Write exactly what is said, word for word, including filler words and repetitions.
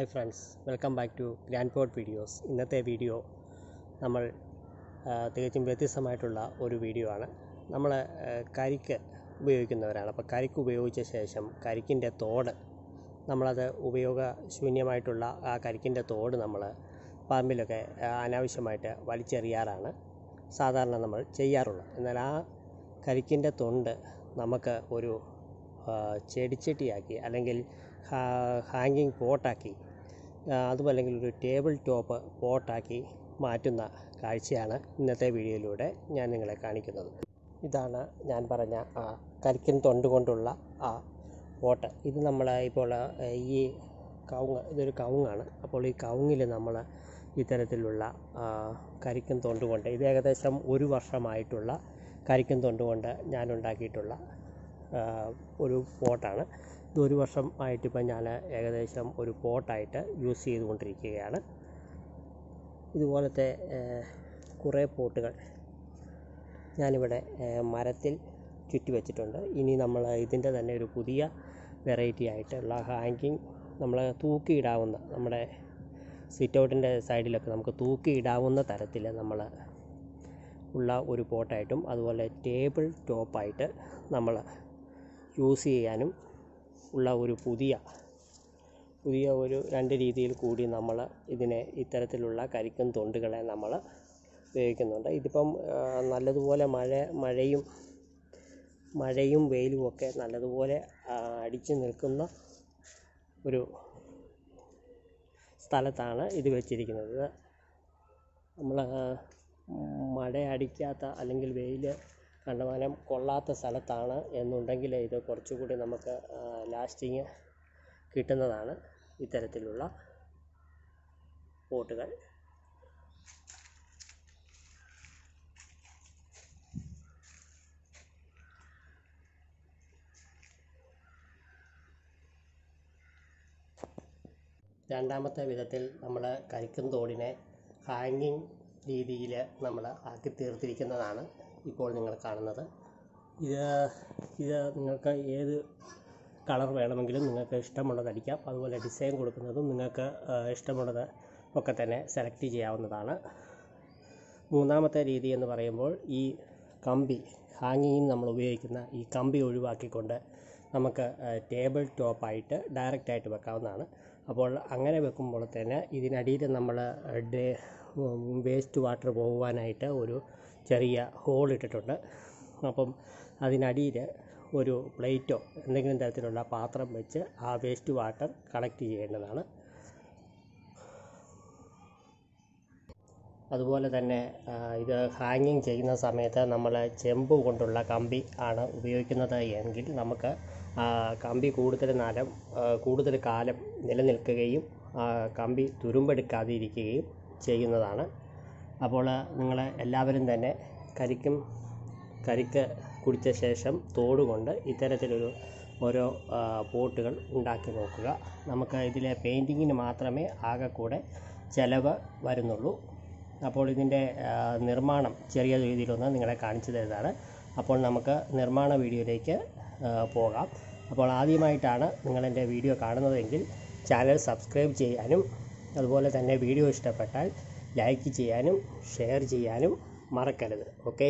Hi friends, welcome back to grand pot videos. ഇന്നത്തെ video നമ്മൾ തികച്ചും വ്യത്യസ്തമായിട്ടുള്ള ഒരു വീഡിയോ ആണ്. നമ്മൾ കരിക്ക് ഉപയോഗിക്കുന്നവരാണ്. അപ്പോൾ കരിക്ക് ഉപയോഗിച്ച ശേഷം കരിക്കിൻ്റെ തോട് നമ്മളത് ഉപയോഗശൂന്യമായിട്ടുള്ള ആ കരിക്കിൻ്റെ തോട് നമ്മൾ പറമ്പിലൊക്കെ അനാവശ്യമായിട്ട് വലിച്ചെറിയാറാണ് സാധാരണ നമ്മൾ ചെയ്യാറുള്ളത്. എന്നാൽ ആ കരിക്കിൻ്റെ തൊണ്ട് നമുക്ക് ഒരു ചെടിച്ചട്ടിയാക്കി അല്ലെങ്കിൽ ഹാങ്ങിങ് പോട്ടാക്കി അതും അല്ലെങ്കിൽ ഒരു ടേബിൾ ടോപ്പ് പോട്ടാക്കി മാറ്റുന്ന കാഴ്ചയാണ് ഇന്നത്തെ വീഡിയോയിലൂടെ ഞാൻ നിങ്ങളെ കാണിക്കുന്നത്. ഇതാണ് ഞാൻ പറഞ്ഞ ആ കരിക്കിൻ തൊണ്ട് കൊണ്ടുള്ള ആ പോട്ട്. ഇത് നമ്മൾ ഇപ്പോൾ ഈ കവുങ്ങ്, ഇതൊരു കവുങ്ങാണ്. അപ്പോൾ ഈ കവുങ്ങിൽ നമ്മൾ ഇത്തരത്തിലുള്ള കരിക്കിൻ തൊണ്ട് കൊണ്ട്, ഇത് ഏകദേശം ഒരു വർഷമായിട്ടുള്ള കരിക്കിൻ തൊണ്ട് കൊണ്ട് ഞാൻ ഉണ്ടാക്കിയിട്ടുള്ള ഒരു പോട്ടാണ്. ഇത് ഒരു വർഷം ആയിട്ടിപ്പോൾ ഞാൻ ഏകദേശം ഒരു പോട്ടായിട്ട് യൂസ് ചെയ്തുകൊണ്ടിരിക്കുകയാണ്. ഇതുപോലത്തെ കുറേ പോട്ടുകൾ ഞാനിവിടെ മരത്തിൽ ചുറ്റി വച്ചിട്ടുണ്ട്. ഇനി നമ്മൾ ഇതിൻ്റെ തന്നെ ഒരു പുതിയ വെറൈറ്റി ആയിട്ടുള്ള ഹാങ്ങിങ്, നമ്മൾ തൂക്കിയിടാവുന്ന, നമ്മുടെ സിറ്റ് ഔട്ടിൻ്റെ സൈഡിലൊക്കെ നമുക്ക് തൂക്കിയിടാവുന്ന തരത്തിൽ നമ്മൾ ഉള്ള ഒരു പോട്ടായിട്ടും അതുപോലെ ടേബിൾ ടോപ്പായിട്ട് നമ്മൾ യൂസ് ചെയ്യാനും ഉള്ള ഒരു പുതിയ പുതിയ ഒരു രണ്ട് രീതിയിൽ കൂടി നമ്മൾ ഇതിനെ ഇത്തരത്തിലുള്ള കരിക്കിൻ തൊണ്ടുകളെ നമ്മൾ ഉപയോഗിക്കുന്നുണ്ട്. ഇതിപ്പം നല്ലതുപോലെ മഴ മഴയും മഴയും വെയിലും ഒക്കെ നല്ലതുപോലെ അടിച്ചു നിൽക്കുന്ന ഒരു സ്ഥലത്താണ് ഇത് വെച്ചിരിക്കുന്നത്. നമ്മൾ മഴ അടിക്കാത്ത അല്ലെങ്കിൽ വെയിൽ കണ്ടമാനം കൊള്ളാത്ത സ്ഥലത്താണ് എന്നുണ്ടെങ്കിൽ ഇത് കുറച്ചുകൂടി നമുക്ക് ലാസ്റ്റിങ് കിട്ടുന്നതാണ് ഇത്തരത്തിലുള്ള പോട്ടുകൾ. രണ്ടാമത്തെ വിധത്തിൽ നമ്മൾ കരിക്കിൻ തോടിനെ ഹാങ്ങിങ് രീതിയിൽ നമ്മൾ ആക്കി തീർത്തിരിക്കുന്നതാണ് ഇപ്പോൾ നിങ്ങൾ കാണുന്നത്. ഇത് ഇത് നിങ്ങൾക്ക് ഏത് കളർ വേണമെങ്കിലും നിങ്ങൾക്ക് ഇഷ്ടമുള്ളത് അടിക്കാം. അതുപോലെ ഡിസൈൻ കൊടുക്കുന്നതും നിങ്ങൾക്ക് ഇഷ്ടമുള്ളത് ഒക്കെ തന്നെ സെലക്ട് ചെയ്യാവുന്നതാണ്. മൂന്നാമത്തെ രീതി എന്ന് പറയുമ്പോൾ ഈ കമ്പി, ഹാങ്ങിങ്ങിന് നമ്മൾ ഉപയോഗിക്കുന്ന ഈ കമ്പി ഒഴിവാക്കിക്കൊണ്ട് നമുക്ക് ടേബിൾ ടോപ്പായിട്ട് ഡയറക്റ്റായിട്ട് വെക്കാവുന്നതാണ്. അപ്പോൾ അങ്ങനെ വെക്കുമ്പോൾ തന്നെ ഇതിനടിയിൽ നമ്മൾ ഡേ വേസ്റ്റ് വാട്ടർ പോകുവാനായിട്ട് ഒരു ചെറിയ ഹോൾ ഇട്ടിട്ടുണ്ട്. അപ്പം അതിനടിയിൽ ഒരു പ്ലേറ്റോ എന്തെങ്കിലും തരത്തിലുള്ള പാത്രം വെച്ച് ആ വേസ്റ്റ് വാട്ടർ കളക്ട് ചെയ്യേണ്ടതാണ്. അതുപോലെ തന്നെ ഇത് ഹാങ്ങിങ് ചെയ്യുന്ന സമയത്ത് നമ്മൾ ചെമ്പ് കൊണ്ടുള്ള കമ്പി ആണ് ഉപയോഗിക്കുന്നത് എങ്കിൽ നമുക്ക് കമ്പി കൂടുതൽ കാലം കൂടുതൽ കാലം നിലനിൽക്കുകയും കമ്പി തുരുമ്പെടുക്കാതെ ഇരിക്കുകയും ചെയ്യുന്നതാണ്. അപ്പോൾ നിങ്ങൾ എല്ലാവരും തന്നെ കരിക്കും കരിക്ക് കുടിച്ച ശേഷം തോടുകൊണ്ട് ഇത്തരത്തിലൊരു ഓരോ പോട്ടുകൾ ഉണ്ടാക്കി നോക്കുക. നമുക്ക് ഇതിലെ പെയിൻറ്റിങ്ങിന് മാത്രമേ ആകെ കൂടെ ചിലവ് വരുന്നുള്ളൂ. അപ്പോൾ ഇതിൻ്റെ നിർമ്മാണം ചെറിയ രീതിയിലൊന്ന് നിങ്ങളെ കാണിച്ചു തരുന്നതാണ്. അപ്പോൾ നമുക്ക് നിർമ്മാണ വീഡിയോയിലേക്ക് പോകാം. അപ്പോൾ ആദ്യമായിട്ടാണ് നിങ്ങളെൻ്റെ വീഡിയോ കാണുന്നതെങ്കിൽ ചാനൽ സബ്സ്ക്രൈബ് ചെയ്യാനും അതുപോലെ തന്നെ വീഡിയോ ഇഷ്ടപ്പെട്ടാൽ ലൈക്ക് ചെയ്യാനും ഷെയർ ചെയ്യാനും മറക്കരുത്. ഓക്കെ.